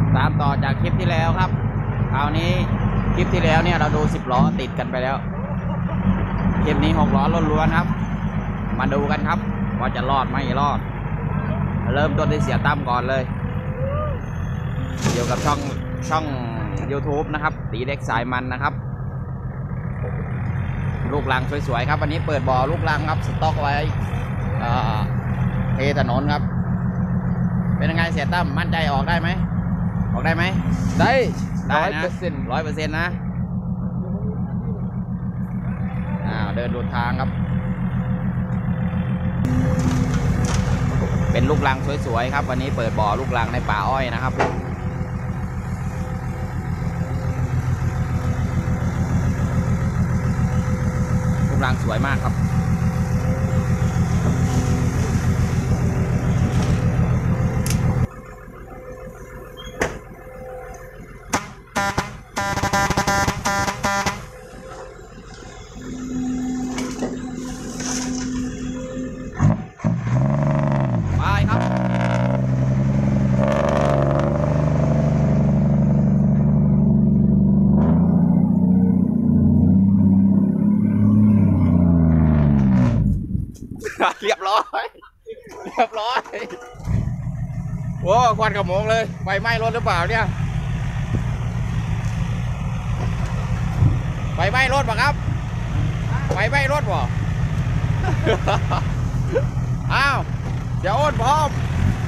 ตามต่อจากคลิปที่แล้วครับคราวนี้คลิปที่แล้วเนี่ยเราดู10 ล้อติดกันไปแล้วคลิปนี้6 ล้อล้วนๆครับมาดูกันครับว่าจะรอดไม่รอดเริ่มต้นที่เสียตั้มก่อนเลยเกี่ยวกับช่อง YouTube นะครับตีเล็กสายมันนะครับลูกรังสวยๆครับวันนี้เปิดบ่อลูกรังครับสต็อกไว้เทถนนครับเป็นยังไงเสียตั้มมั่นใจออกได้ไหมได้นะ100%นะเดินดูทางครับเป็นลูกรังสวยๆครับวันนี้เปิดบ่อลูกรังในป่าอ้อยนะครับลูกรังสวยมากครับเรียบร้อยโอ้ควันขโมงเลยไฟไหม้รถหรือเปล่าเนี่ยไฟไหม้รถป่ะครับไฟไหม้รถป่ะอ้าวเดี๋ยวอ้นพร้อม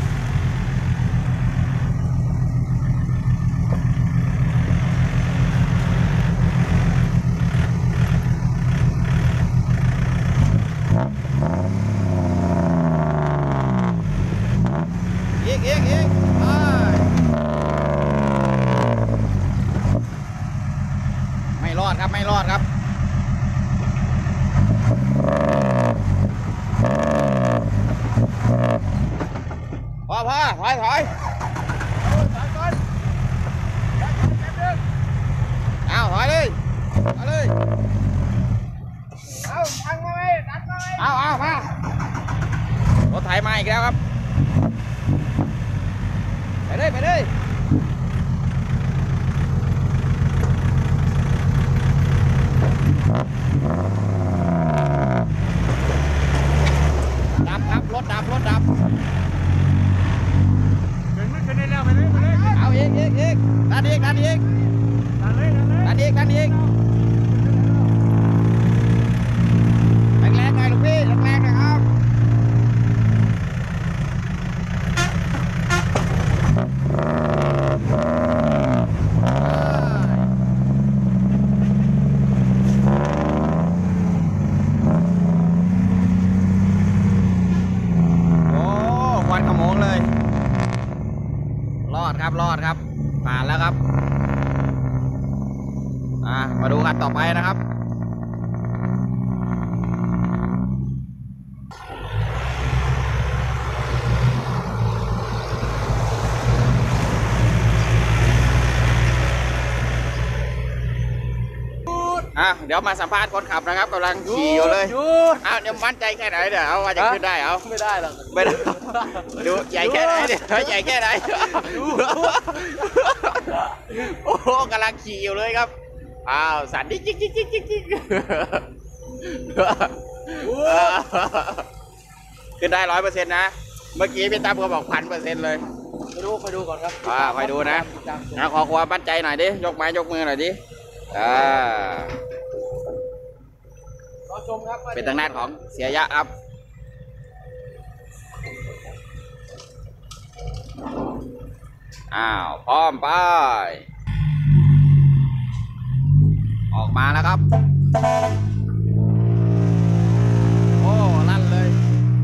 อีกไม่รอดครับพอถอยเอาถอยเลยพังมาเลยดันมาเลยเอามารถไถมาอีกแล้วครับไปเลยดับครับรถดับขึ้นได้แล้วไปเลยเอาอีกดันอีกแรงหน่อยลูกพี่แรงหน่อยครับรอดครับผ่านแล้วครับมาดูกันต่อไปนะครับเดี๋ยวมาสัมภาษณ์คนขับนะครับกำลังขี่อยู่เลยเดี๋ยวมั่นใจแค่ไหนเดี๋ยวเอาว่าจะขึ้นได้ไม่ได้หรอกดูใหญ่แค่ไหนโอ้โหกำลังขี่อยู่เลยครับสั่นดิจิ๊กขึ้นได้100%นะเมื่อกี้พี่ตั้มเขาบอก1,000%เลยไปดูก่อนครับไปดูนะขอความมั่นใจหน่อยดิยกไม้ยกมือหน่อยดิเป็นทางด้านของเสียยะครับพร้อมไปออกมาแล้วครับโอ้ลั่นเลย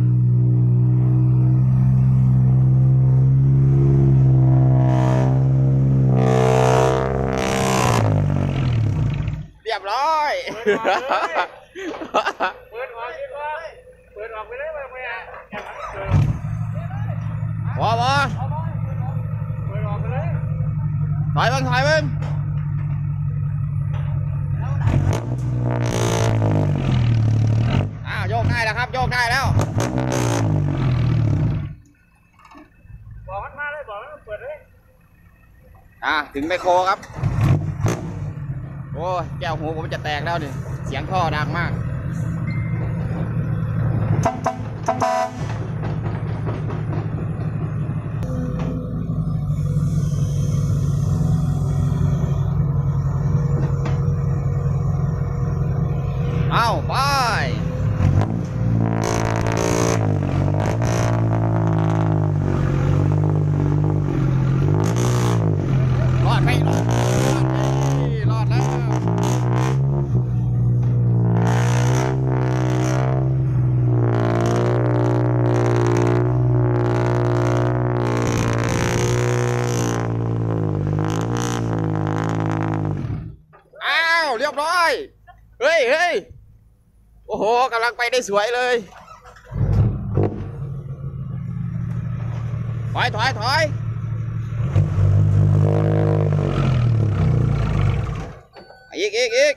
เรียบร้อยเปิดออกไปเลยไปพอเปิดออกไปเลยถอยเบิ้งโยกได้แล้วครับโยกได้แล้วบอกมันมาเลยบอกมันเปิดเลยถึงไมโครครับโอ้ยแก้วหูผมจะแตกแล้วดิเสียงท่อดังมากเอาไปรอดไหมรอดรอดแล้วอ้าวเรียบร้อยเฮ้ยโอ้โหกำลังไปได้สวยเลยถอยอีก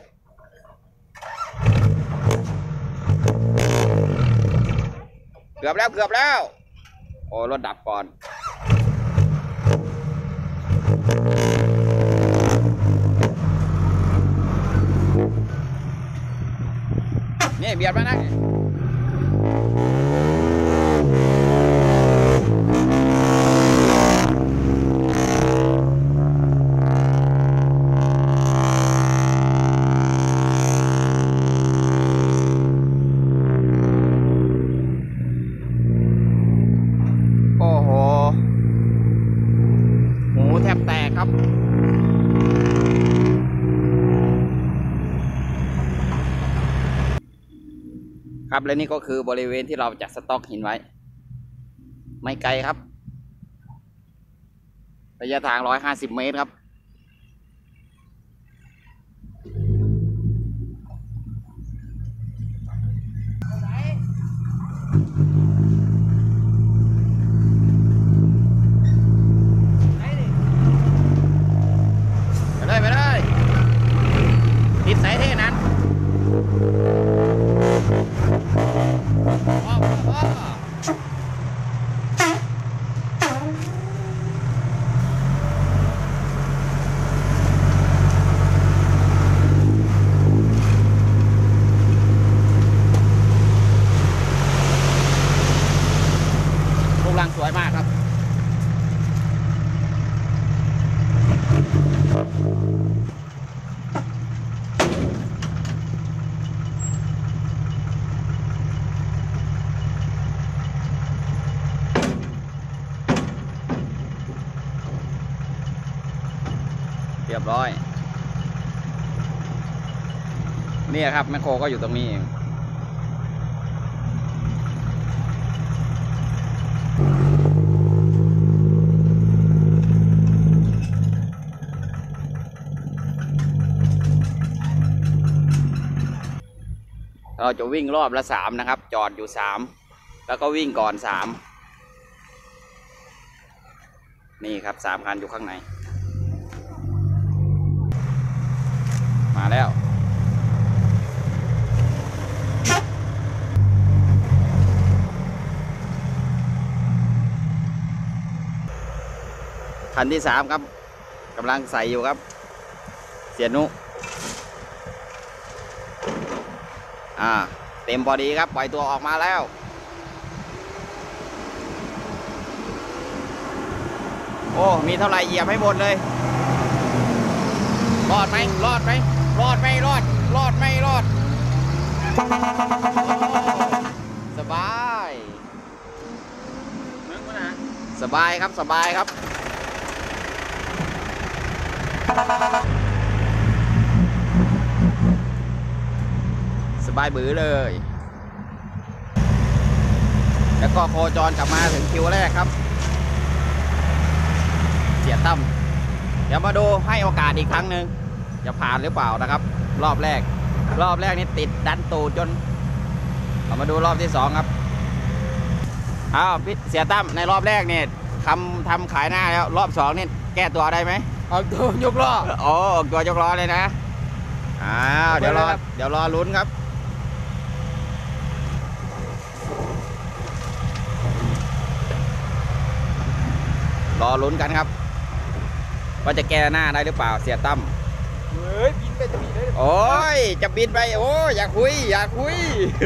เกือบแล้วโอ้รถดับก่อนนี่เบียดมานะโอ้โหหูแทบแตกครับครับและนี่ก็คือบริเวณที่เราจะสต็อกหินไว้ไม่ไกลครับระยะทาง150 เมตรครับไปเลยติดสายเท่นั้นพ่อลูกรังสวยมากครับเรียบร้อยนี่ครับแมคโครก็อยู่ตรงนี้เองเราจะวิ่งรอบละ3นะครับจอดอยู่3แล้วก็วิ่งก่อน3นี่ครับ3 คันอยู่ข้างในมาแล้วคันที่3ครับกำลังใส่อยู่ครับเสียนุเต็มพอดีครับปล่อยตัวออกมาแล้วโอ้มีเท่าไหร่เหยียบให้หมดเลยรอดไหมรอดไม่รอดสบายสบายครับสบายบื้อเลยแล้วก็โคจรกลับมาถึงคิวแรกครับเสียตั้มเดี๋ยวมาดูให้โอกาสอีกครั้งหนึ่งจะผ่านหรือเปล่านะครับรอบแรกนี่ติดดันตูจนเอามาดูรอบที่2ครับพี่เสียตั้มในรอบแรกเนี่ยทำขายหน้าแล้วรอบ2นี่แก้ตัวได้ไหมออกตัวยกล้อออกตัวยกล้อเลยนะเดี๋ยวรอลุ้นครับรอลุ้นกันครับว่าจะแก้หน้าได้หรือเปล่าเสียตั้มเฮ้ยบินไปจะบินเลยโอ้ยจะบินไปโอ้อยากคุยอยากคุย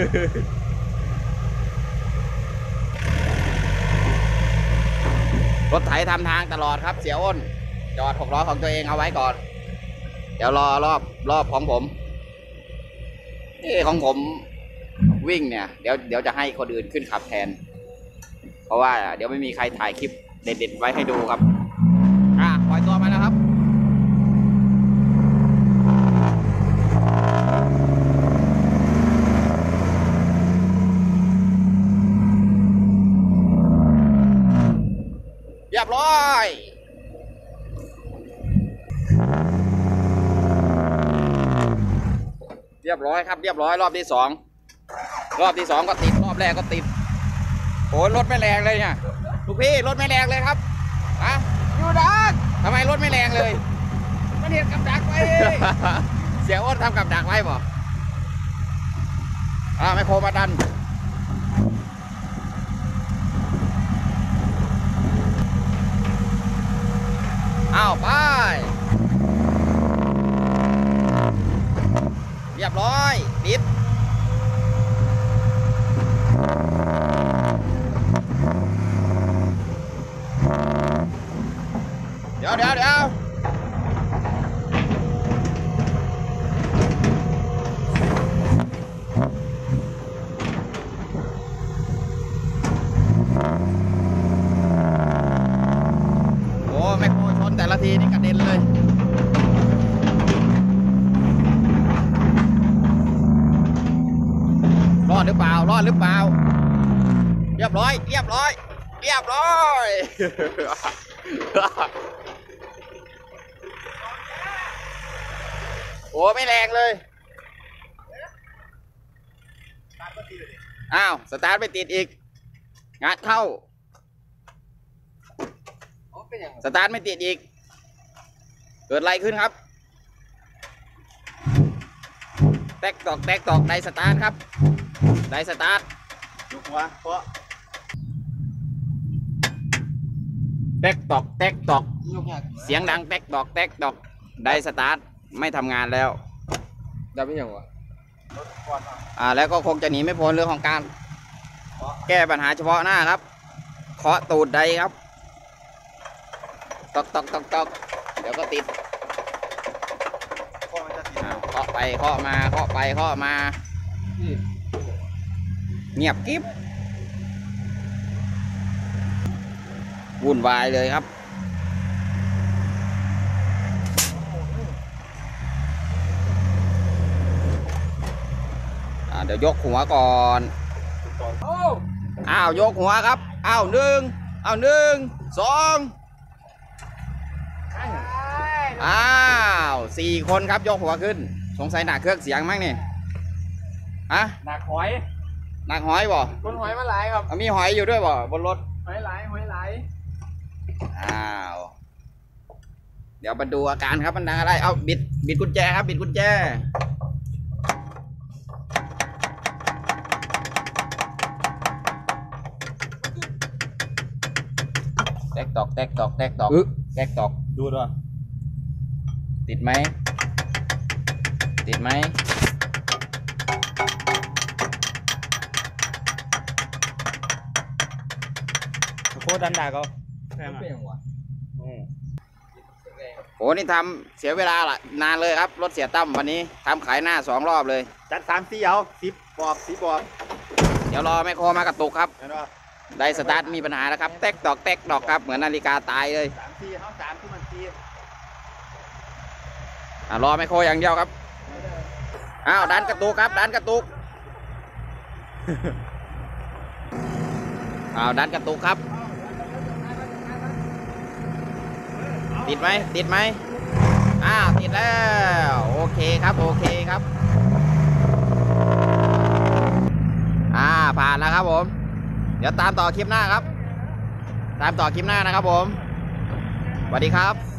รถไถทำทางตลอดครับเสียอ้นจอด6 ล้อของตัวเองเอาไว้ก่อน เดี๋ยวรอรอบของผมนี่ของผมวิ่งเนี่ยเดี๋ยวจะให้คนอื่นขึ้นขับแทน เพราะว่าเดี๋ยวไม่มีใครถ่ายคลิปเด็ดๆไว้ให้ดูครับปล่อยตัวมาแล้วครับ เรียบร้อยครับเรียบร้อยรอบที่สองก็ติดรอบแรกก็ติดโอ้ยรถไม่แรงเลยเนี่ยลูกพี่รถไม่แรงเลยครับอยู่ดักทำไมรถไม่แรงเลยมันเห็นกับดักไว้ เสียอ้นทำกับดักไว้บ่ไม่โคมาดันไปเรียบร้อยปิดเดี๋ยวโอ้แม่โคชนแต่ละทีนี่กระเด็นเลยรอดหรือเปล่าเรียบร้อยโอ้ไม่แรงเลยสตาร์ทไม่ติดอีกงัดเข้าสตาร์ทไม่ติดอีกเกิดอะไรขึ้นครับแตกตอกไดสตาร์ทครับไดสตาร์ทยกหัวเพราะแตกตอกเสียงดังแตกตอกไดสตาร์ทไม่ทำงานแล้วได้ไม่ยังวะแล้วก็คงจะหนีไม่พ้นเรื่องของการแก้ปัญหาเฉพาะหน้าครับเคาะตูดไดครับตอกเดี๋ยวก็ติดเคาะไปเคาะมาเงียบกิ๊บวุ่นวายเลยครับเดี๋ยวยกหัวก่อนยกหัวครับหนึ่งสอง4 คนครับยกหัวขึ้นสงสัยหนักเครื่องเสียงมั้งนี่หนักหอยบ่บนหอยมาหลายครับมีหอยอยู่ด้วยบ่บนรถหอยหลายเดี๋ยวมาดูอาการครับมันดังอะไรบิดกุญแจครับบิดกุญแจแตกตอกดูด้วยติดไหมโคตรดันดาก็โหนี่ทำเสียเวลาละนานเลยครับรถเสียตั้มวันนี้ทำขายหน้า2 รอบเลยจัด3-4เอา10 บอกเดี๋ยวรอแม่โคมากระตุกครับได้สตาร์ทมีปัญหาแล้วครับแตกดอกครับเหมือนนาฬิกาตายเลย 3-4เขา3ทุกมันรอแม่โคอย่างเดียวครับดันกระตุกครับดันกระตุกครับติดไหมติดแล้วโอเคครับผ่านแล้วครับผมเดี๋ยวตามต่อคลิปหน้าครับนะครับผมสวัสดีครับ